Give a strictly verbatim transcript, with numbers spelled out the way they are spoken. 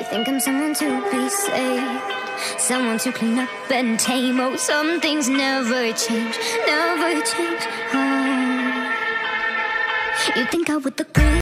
think I'm someone to be saved, someone to clean up and tame. Oh, some things never change, never change. Oh, you think I would agree?